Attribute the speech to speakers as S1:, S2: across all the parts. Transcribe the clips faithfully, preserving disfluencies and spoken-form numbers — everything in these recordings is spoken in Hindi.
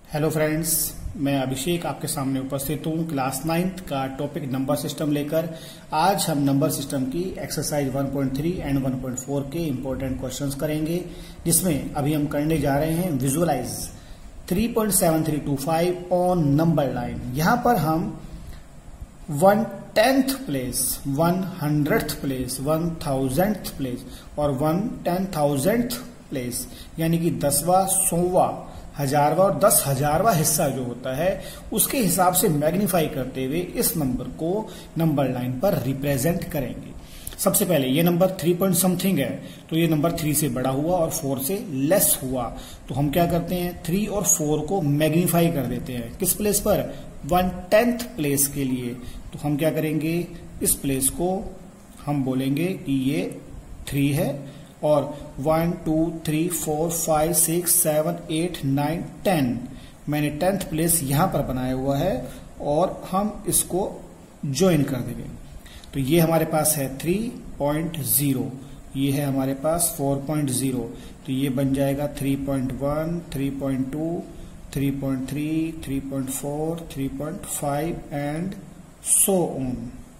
S1: हेलो फ्रेंड्स, मैं अभिषेक आपके सामने उपस्थित हूँ क्लास नाइन्थ का टॉपिक नंबर सिस्टम लेकर। आज हम नंबर सिस्टम की exercise one point three and one point four के इम्पोर्टेंट क्वेश्चंस करेंगे, जिसमें अभी हम करने जा रहे हैं visualize three point seven three two five on number line. यहाँ पर हम one tenth place, one hundred place, one thousandth place और वन टेन थाउजेंथ प्लेस यानी कि दसवां, सौवा, हजारवा और दस हजारवा हिस्सा जो होता है उसके हिसाब से मैग्नीफाई करते हुए इस नंबर को नंबर लाइन पर रिप्रेजेंट करेंगे। सबसे पहले ये नंबर थ्री पॉइंट समथिंग है, तो ये नंबर थ्री से बड़ा हुआ और फोर से लेस हुआ, तो हम क्या करते हैं, थ्री और फोर को मैग्नीफाई कर देते हैं। किस प्लेस पर? वन टेंथ प्लेस के लिए। तो हम क्या करेंगे, इस प्लेस को हम बोलेंगे कि ये थ्री है और one two three four five six seven eight nine ten मैंने टेंथ प्लेस यहां पर बनाया हुआ है और हम इसको ज्वाइन कर देंगे। तो ये हमारे पास है थ्री पॉइंट जीरो, ये है हमारे पास फोर पॉइंट जीरो, तो ये बन जाएगा three point one, three point two, three point three, three point four, three point five and so on,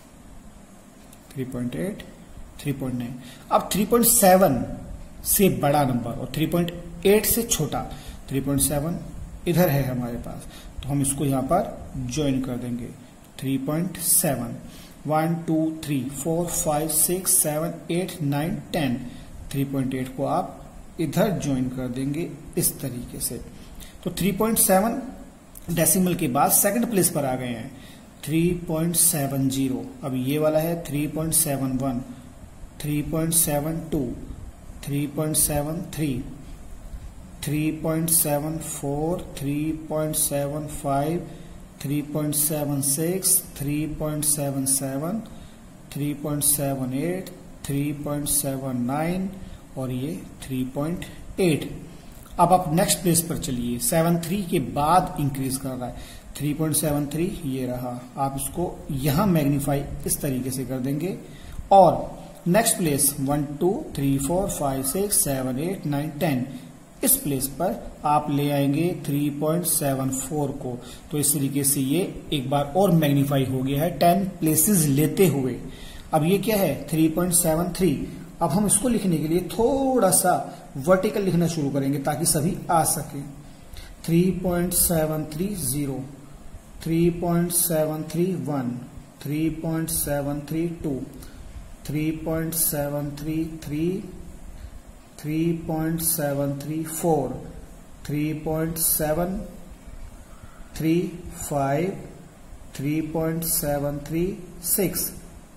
S1: three point eight, three point nine. अब थ्री पॉइंट सेवन से बड़ा नंबर और थ्री पॉइंट एट से छोटा, थ्री पॉइंट सेवन इधर है हमारे पास, तो हम इसको यहां पर ज्वाइन कर देंगे। Three point seven, one two three four five six seven eight nine ten, three point eight को आप इधर ज्वाइन कर देंगे इस तरीके से। तो थ्री पॉइंट सेवन डेसिमल के बाद सेकंड प्लेस पर आ गए हैं, थ्री पॉइंट सेवन जीरो। अब ये वाला है three point seven one, three point seven two, three point seven three, three point seven four, three point seven five, three point seven six, three point seven seven, three point seven eight, three point seven nine और ये थ्री पॉइंट एट। अब आप नेक्स्ट प्लेस पर चलिए, सेवन थ्री के बाद इंक्रीज कर रहा है, थ्री पॉइंट सेवन थ्री ये रहा, आप इसको यहां मैग्नीफाई इस तरीके से कर देंगे और next place one two three four five six seven eight nine ten, इस प्लेस पर आप ले आएंगे थ्री पॉइंट सेवन फोर को। तो इस तरीके से ये एक बार और मैग्नीफाई हो गया है टेन प्लेसेस लेते हुए। अब ये क्या है, थ्री पॉइंट सेवन थ्री। अब हम इसको लिखने के लिए थोड़ा सा वर्टिकल लिखना शुरू करेंगे ताकि सभी आ सके। Three point seven three zero, three point seven three one, three point seven three two, three point seven three three, three point seven three four, three point seven three five, three point seven three six,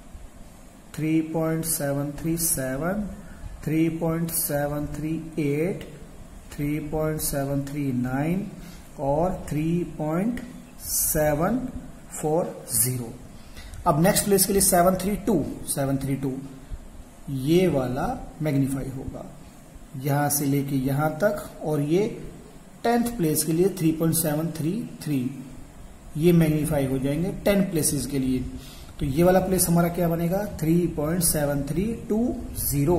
S1: three point seven three seven, three point seven three eight, three point seven three nine और three point seven four zero. अब नेक्स्ट प्लेस के लिए seven three two, seven three to ये वाला मैग्नीफाई होगा यहां से लेके यहां तक, और ये टेंथ प्लेस के लिए three point seven three three ये मैग्नीफाई हो जाएंगे टेन प्लेसेस के लिए। तो ये वाला प्लेस हमारा क्या बनेगा, three point seven three two zero,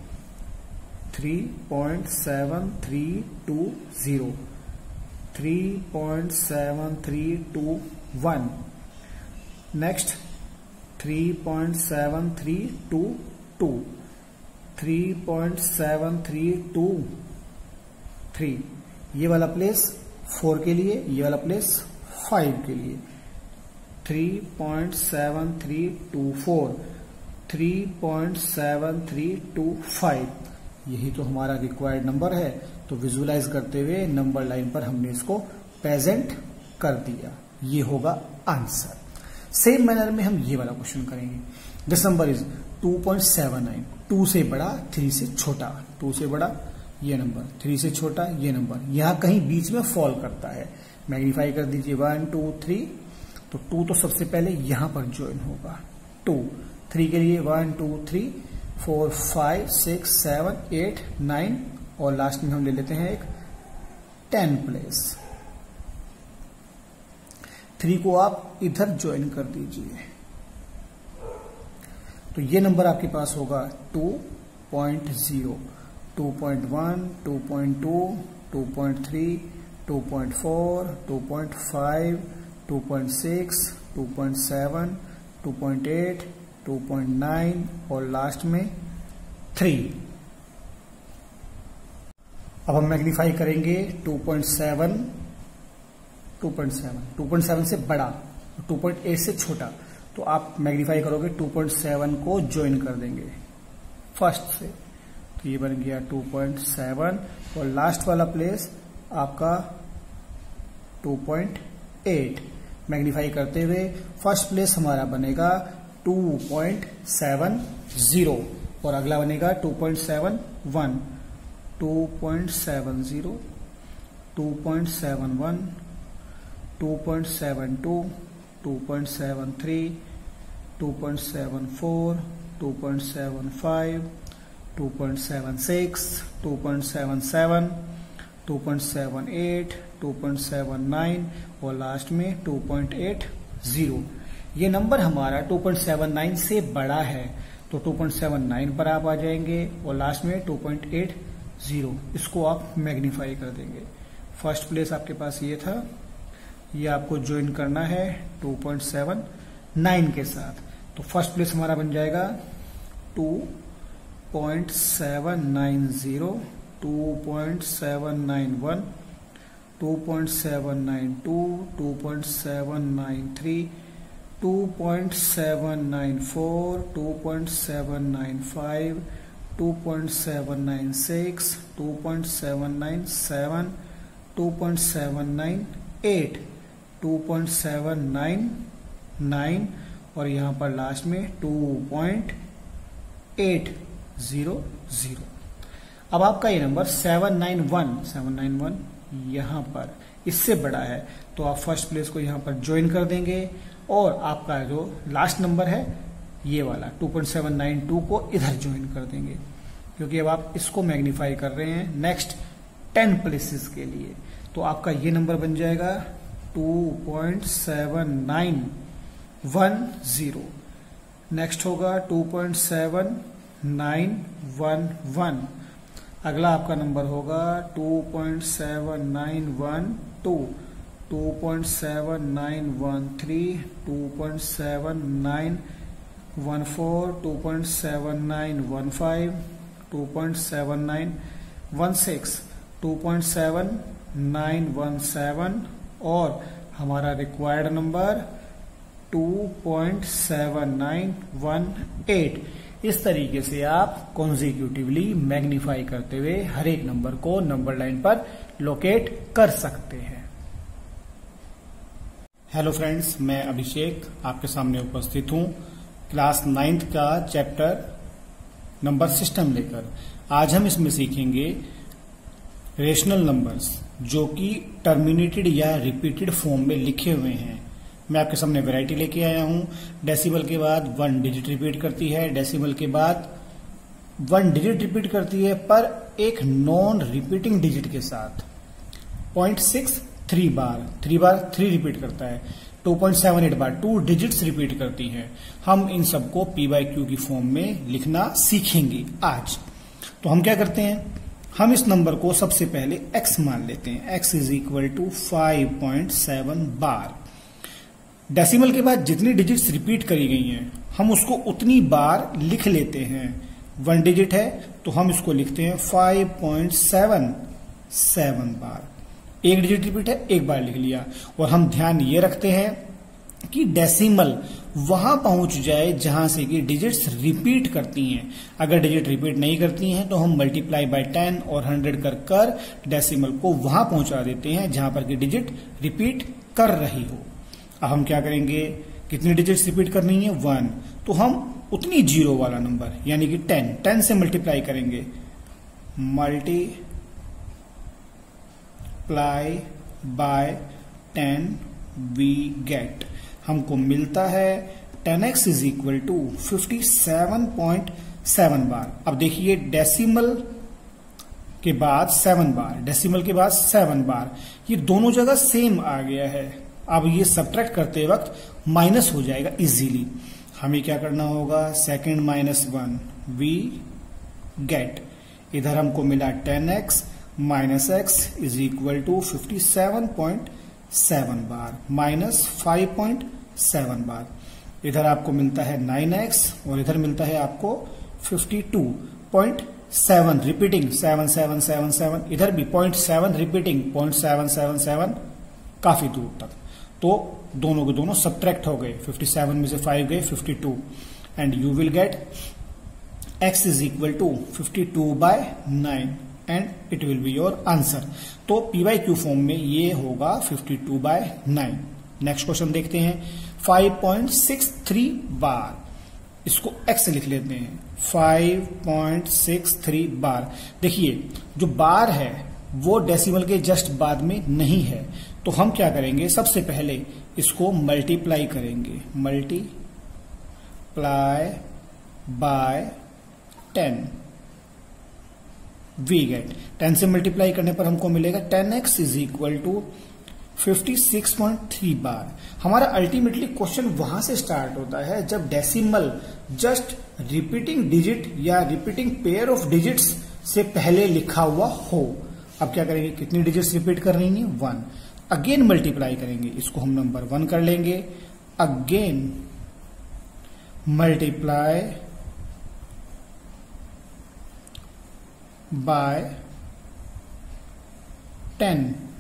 S1: three point seven three two zero, three point seven three two one, next three point seven three two two, three point seven three two three, ये वाला प्लेस फोर के लिए, ये वाला प्लेस फाइव के लिए, three point seven three two four, three point seven three two five, यही तो हमारा रिक्वायर्ड नंबर है। तो विजुअलाइज करते हुए नंबर लाइन पर हमने इसको प्रेजेंट कर दिया, ये होगा आंसर। सेम मैनर में हम ये वाला क्वेश्चन करेंगे। This number is two point seven nine, two से बड़ा थ्री से छोटा, टू से बड़ा ये नंबर, थ्री से छोटा ये नंबर, यहां कहीं बीच में फॉल करता है। मैग्नीफाई कर दीजिए वन टू थ्री, तो टू तो सबसे पहले यहां पर ज्वाइन होगा, टू, थ्री के लिए one two three four five six seven eight nine और लास्ट में हम ले लेते हैं एक टेन प्लेस, थ्री को आप इधर ज्वाइन कर दीजिए। तो ये नंबर आपके पास होगा two point zero, two point one, two point two, two point three, two point four, two point five, two point six, two point seven, two point eight, two point nine और लास्ट में थ्री। अब हम मैग्नीफाई करेंगे two point seven, two point seven, two point seven से बड़ा, टू पॉइंट एट से छोटा, तो आप मैग्नीफाई करोगे टू पॉइंट सेवन को ज्वाइन कर देंगे फर्स्ट से, तो ये बन गया टू पॉइंट सेवन और लास्ट वाला प्लेस आपका टू पॉइंट एट। मैग्नीफाई करते हुए फर्स्ट प्लेस हमारा बनेगा टू पॉइंट सेवन जीरो और अगला बनेगा two point seven one, two point seven zero, two point seven one, two point seven two, two point seven three, two point seven four, two point seven five, two point seven six, two point seven seven, two point seven eight, two point seven nine और लास्ट में टू पॉइंट एट जीरो। ये नंबर हमारा टू पॉइंट सेवन नाइन से बड़ा है तो टू पॉइंट सेवन नाइन पर आप आ जाएंगे और लास्ट में टू पॉइंट एट जीरो, इसको आप मैग्नीफाई कर देंगे। फर्स्ट प्लेस आपके पास ये था, ये आपको ज्वाइन करना है टू पॉइंट सेवन नाइन के साथ, तो फर्स्ट प्लेस हमारा बन जाएगा two point seven nine zero, two point seven nine one, two point seven nine two, two point seven nine three, two point seven nine four, two point seven nine five, two point seven nine six, two point seven nine seven, two point seven nine eight, two point seven nine nine और यहां पर लास्ट में two point eight zero zero. अब आपका ये number seven nine one, seven nine one यहां पर इससे बड़ा है तो आप फर्स्ट प्लेस को यहां पर ज्वाइन कर देंगे और आपका जो लास्ट नंबर है ये वाला two point seven nine two को इधर ज्वाइन कर देंगे, क्योंकि अब आप इसको मैग्नीफाई कर रहे हैं नेक्स्ट टेन प्लेसेस के लिए। तो आपका ये नंबर बन जाएगा two point seven nine one zero. Next होगा two point seven nine one one. अगला आपका नंबर होगा two point seven nine one two, two point seven nine one three, two point seven nine one four, two point seven nine one five, two point seven nine one six, two point seven nine one seven और हमारा required number two point seven nine one eight. इस तरीके से आप कॉन्जिक्यूटिवली मैग्नीफाई करते हुए हर एक नंबर को नंबर लाइन पर लोकेट कर सकते हैं। हेलो फ्रेंड्स, मैं अभिषेक आपके सामने उपस्थित हूं क्लास नाइन्थ का चैप्टर नंबर सिस्टम लेकर। आज हम इसमें सीखेंगे रेशनल नंबर्स जो कि टर्मिनेटेड या रिपीटेड फॉर्म में लिखे हुए हैं। मैं आपके सामने वैरायटी लेके आया हूं। डेसिमल के बाद वन डिजिट रिपीट करती है, डेसिमल के बाद वन डिजिट रिपीट करती है पर एक नॉन रिपीटिंग डिजिट के साथ। Point six three bar, three bar three repeat करता है। Two point seven eight bar two digits repeat करती है। हम इन सबको पी बाई क्यू की फॉर्म में लिखना सीखेंगे आज। तो हम क्या करते हैं, हम इस नंबर को सबसे पहले x मान लेते हैं। x is equal to five point seven bar. Decimal के बाद जितनी डिजिट्स रिपीट करी गई हैं हम उसको उतनी बार लिख लेते हैं। वन डिजिट है तो हम इसको लिखते हैं five point seven seven bar. एक डिजिट रिपीट है, एक बार लिख लिया। और हम ध्यान ये रखते हैं कि डेसिमल वहां पहुंच जाए जहां से कि डिजिट्स रिपीट करती हैं। अगर डिजिट रिपीट नहीं करती हैं तो हम मल्टीप्लाई बाय टेन और हंड्रेड कर कर डेसिमल को वहां पहुंचा देते हैं जहां पर कि डिजिट रिपीट कर रही हो। अब हम क्या करेंगे, कितनी डिजिट्स रिपीट करनी है, वन, तो हम उतनी जीरो वाला नंबर यानी कि टेन, टेन से मल्टीप्लाई करेंगे। Multiply by ten we get, हमको मिलता है ten x is equal to fifty seven point seven bar. अब देखिए डेसिमल के बाद सेवन बार, डेसिमल के बाद सेवन बार, ये दोनों जगह सेम आ गया है। अब ये सब्ट्रैक्ट करते वक्त माइनस हो जाएगा इजीली। हमें क्या करना होगा, second minus one we get, इधर हमको मिला ten x minus x is equal to fifty seven point seven bar minus five point seven bar. इधर आपको मिलता है नाइन एक्स और इधर मिलता है आपको fifty two point seven repeating seven seven seven seven, इधर भी point seven repeating point seven seven seven काफी दूर तक। तो दोनों के दोनों सब्ट्रैक्ट हो गए, फिफ्टी सेवन में से फाइव गए fifty two, and you will get x is equal to fifty two by nine and it will be your answer. तो पी वाई क्यू फॉर्म में ये होगा fifty two by nine. Next question देखते हैं, five point six three bar, इसको x लिख लेते हैं, five point six three bar. देखिए जो बार है वो डेसिमल के जस्ट बाद में नहीं है, तो हम क्या करेंगे, सबसे पहले इसको मल्टीप्लाई करेंगे, multiply by ten, we get ten से मल्टीप्लाई करने पर हमको मिलेगा ten x is equal to fifty six point three bar. हमारा अल्टीमेटली क्वेश्चन वहां से स्टार्ट होता है जब डेसिमल जस्ट रिपीटिंग डिजिट या रिपीटिंग पेयर ऑफ डिजिट्स से पहले लिखा हुआ हो। अब क्या करेंगे, कितनी डिजिट्स रिपीट कर रही हैं, वन। अगेन मल्टीप्लाई करेंगे, इसको हम नंबर वन कर लेंगे, again multiply by ten,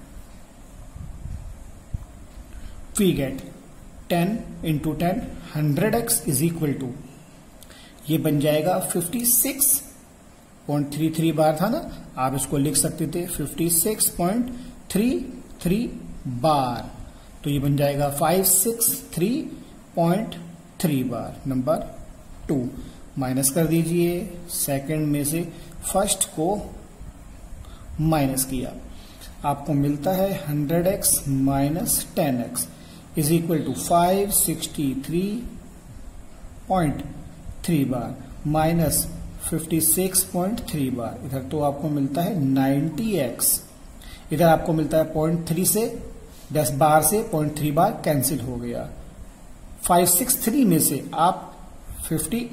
S1: we get ten into ten, hundred x is equal to, ये बन जाएगा fifty six point three three bar था ना, आप इसको लिख सकते थे fifty six point three three bar, तो ये बन जाएगा five six three point three bar. Number two minus कर दीजिए, सेकंड में से फर्स्ट को माइनस किया, आपको मिलता है hundred x minus ten x is equal to five sixty three point three bar minus fifty six point three bar. इधर तो आपको मिलता है नाइन्टी एक्स, इधर आपको मिलता है पॉइंट थ्री से दस बार से पॉइंट थ्री बार कैंसिल हो गया। फाइव सिक्स थ्री में से आप फिफ्टी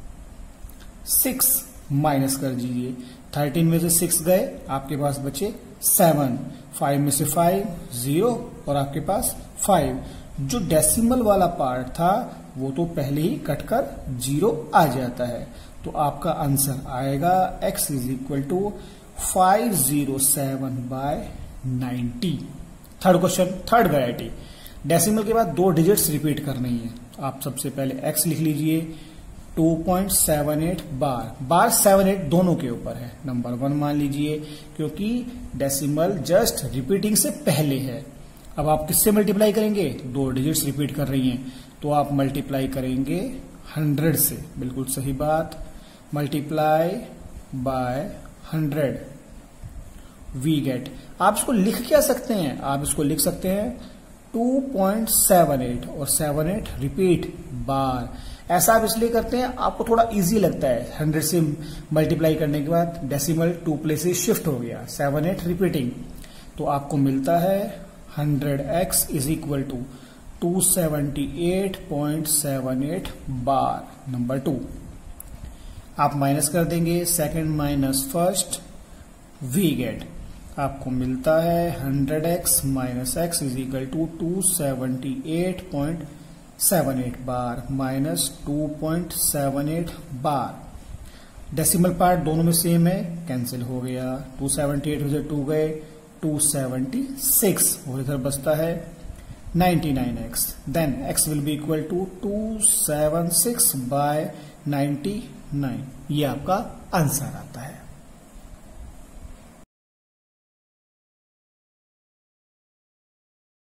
S1: सिक्स माइनस कर दीजिए, थर्टीन में से सिक्स गए, आपके पास बचे सेवन, फाइव में से फाइव जीरो और आपके पास फाइव। जो डेसिमल वाला पार्ट था वो तो पहले ही कटकर जीरो आ जाता है, तो आपका आंसर आएगा x is equal to five zero seven by ninety. Third question, third variety, decimal के बाद दो डिजिट्स रिपीट करनी है। आप सबसे पहले x लिख लीजिए, two point seven eight bar, bar seven eight दोनों के ऊपर है, नंबर वन मान लीजिए क्योंकि डेसिमल जस्ट रिपीटिंग से पहले है। अब आप किससे मल्टीप्लाई करेंगे, दो डिजिट्स रिपीट कर रही हैं तो आप मल्टीप्लाई करेंगे हंड्रेड से, बिल्कुल सही बात, multiply by hundred, we get, आप इसको लिख क्या सकते हैं, आप इसको लिख सकते हैं टू पॉइंट सेवन एट और सेवन एट रिपीट बार। ऐसा आप इसलिए करते हैं आपको थोड़ा इजी लगता है, हंड्रेड से मल्टीप्लाई करने के बाद डेसिमल टू प्लेसेस शिफ्ट हो गया, सेवन एट रिपीटिंग, तो आपको मिलता है hundred x is equal to two seventy eight point seven eight bar. Number two आप माइनस कर देंगे, second minus first, we get, आपको मिलता है hundred x minus x is equal to two seventy eight point seven eight bar minus two point seven eight bar. Decimal part दोनों में सेम है, कैंसिल हो गया, टू सेवेंटी एट से टू गए, टू सेवेंटी सिक्स और इधर बचता है ninety nine x, then x will be equal to two seven six by ninety nine. ये आपका आंसर है।